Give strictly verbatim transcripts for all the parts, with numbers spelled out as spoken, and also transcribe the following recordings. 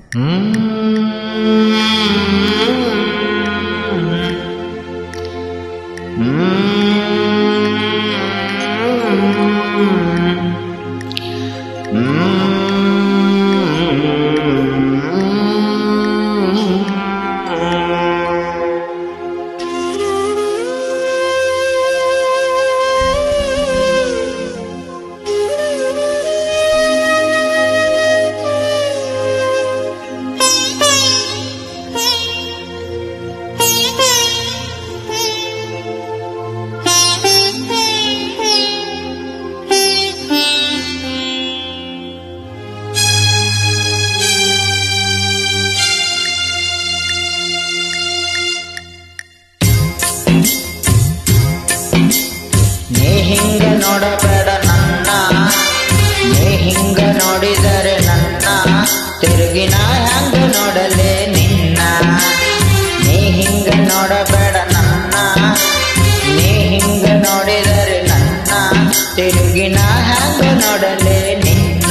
ಹಿಂಗ ನೋಡಬೇಡ ನನ್ನ, ನೀ ಹಿಂಗ ನೋಡಿದರೆ ನನ್ನ, ತಿರುಗಿ ನಾ ಹ್ಯಾಂಗ ನೋಡಲೆ ನಿನ್ನ. ನೀ ಹಿಂಗ ನೋಡಬೇಡ ನನ್ನ, ನೀ ಹಿಂಗ ನೋಡಿದರೆ ನನ್ನ, ತಿರುಗಿ ನಾ ಹ್ಯಾಂಗ ನೋಡಲೆ ನಿನ್ನ.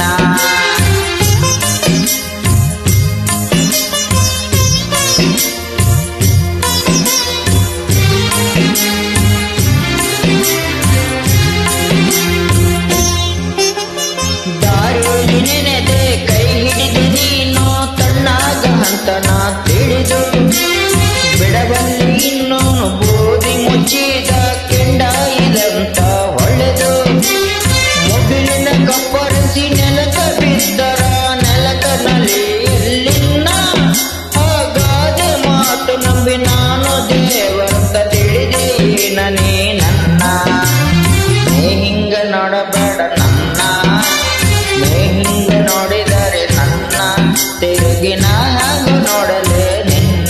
ನೆನೆದೆ ಕೈ ಹಿಡಿದು ನೀನು ತಣ್ಣಾಗ ಹಂತನ ತಿಳಿದು, ಬಿಡಬಲ್ಲಿ ಇನ್ನೂನು ಬೂದಿ ಮುಚ್ಚಿದ ಕೆಂಡ ಇದಂತ ಒಳ್ಳೆದು. ಮುಗಿಲಿನ ಕಪ್ಪರಿಸಿ ನೆಲಕ ಬಿದ್ದರ ನೆಲಕನಲ್ಲಿ ಎಲ್ಲಿನ್ನ, ಹಾಗಾದೆ ಮಾತು ನಂಬಿ ನಾನು ದೇವರಂತ ತಿಳಿದೇನ ನೀ ನನ್ನ. ನೀ ಹಿಂಗ ನೋಡಬೇಡ ನನ್ನ, ನೀ ಹಿಂಗ ನೋಡಿದರೆ ನನ್ನ, ತಿರುಗಿ ನಾ ಹ್ಯಾಂಗ ನೋಡಲೆ ನಿನ್ನ.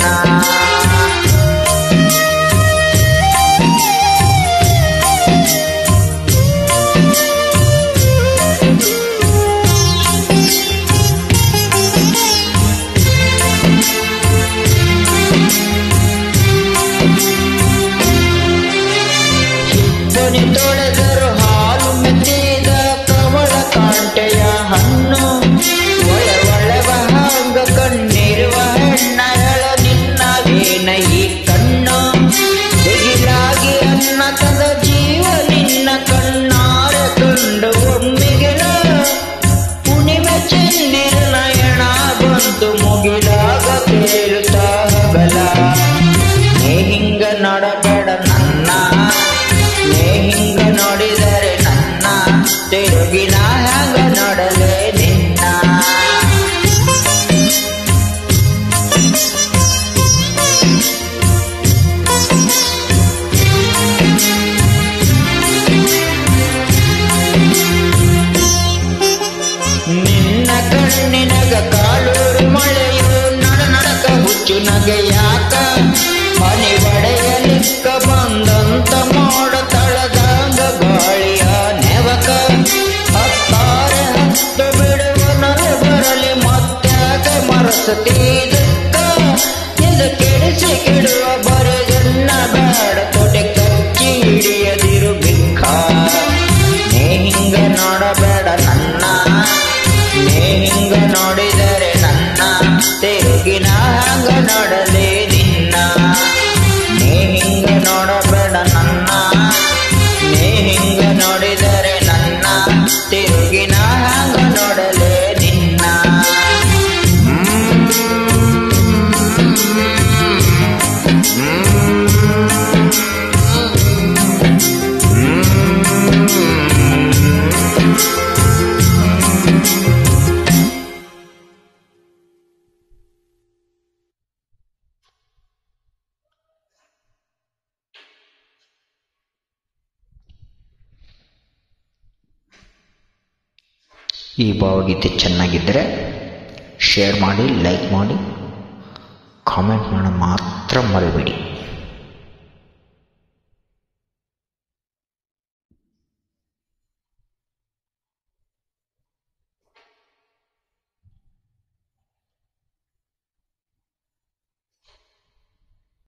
ಹಿಪ್ಪನಿ ತೊಳೆದರು ಹಾಲು ಮೆತ್ತಿದ ಕವಳ ಕಾಂಟೆಯ ಹಣ್ಣು, ಒಳ ಒಳವ ಹಾಂಗ ಕಣ್ಣಿರುವ ಹೆಣ್ಣಳ ನಿನ್ನವೇನ ಈ ಕಣ್ಣು. ದಿಗಿಲಾಗಿ ಅನ್ನ ತದ ಜೀವ ನಿನ್ನ ಕಣ್ಣಾರ ಕಂಡು ಒಮ್ಮಿಗೆಲ, ಹುಣಿಮೆ ಚೆನ್ನಿರ ನಯಣ ಬಂತು ಮುಗಿಲಾಗ ತೇಲುತ್ತಾ ಹಗಲ. ನೀ ಹಿಂಗ ನೋಡಬೇಡ ನನ್ನ, ನೀ ಹಿಂಗ ನೋಡಿದರೆ ನನ್ನ, ತಿರುಗಿ ನಾ ಹ್ಯಾಂಗ ನೋಡಲೆ ನಿನ್ನ. ನಿನ್ನ ಕಣ್ಣಿನಗ ಕಾಲೂರು ಮಳೆಯು ನಡ ನಡಕ ಹುಚ್ಚು ನಗೆ ಯಾಕ, ಮನೆ ಒಡೆಯಲಿಕ್ಕ ಬಂದಂತ ಮೋಡ ತಳದಂಗ ಗಾಳಿಯ ನೆವಕ. ಹತ್ತಾರೆ ಹತ್ತು ಬಿಡುವ ನಲೆ ಬರಲಿ ಮತ್ಯಾಕ ಮರಸತೀದಕ್ಕ, ಇದು ಕೆಡಿಸಿ ಕೆಡುವ ಬರೆದನ್ನ ಬೇಡ ತೊಡೆ ಕಚ್ಚಿ ಹಿಡಿಯದಿರು ಬಿಕ್ಕ. ನೀ ಹಿಂಗ ನೋಡಬೇಡ ನನ್ನ, ನೀ ಹಿಂಗ ನೋಡಿದರೆ ನನ್ನ, ತಿರುಗಿ ನಾ ಹ್ಯಾಂಗ ನೋಡಲೆ ನಿನ್ನ. ನೀ ಹಿಂಗ ನೋಡಬೇಡ ನನ್ನ, ನೀ ಹಿಂಗ ನೋಡಿದರೆ ನನ್ನ, ತಿರುಗಿ ನಾ ಹ್ಯಾಂಗ ನೋಡಲೆ ನಿನ್ನ. ಈ ಭಾವಗೀತೆ ಚೆನ್ನಾಗಿದ್ದರೆ ಶೇರ್ ಮಾಡಿ, ಲೈಕ್ ಮಾಡಿ, ಕಾಮೆಂಟ್ ಮಾಡೋದು ಮಾತ್ರ ಮರಿಬೇಡಿ.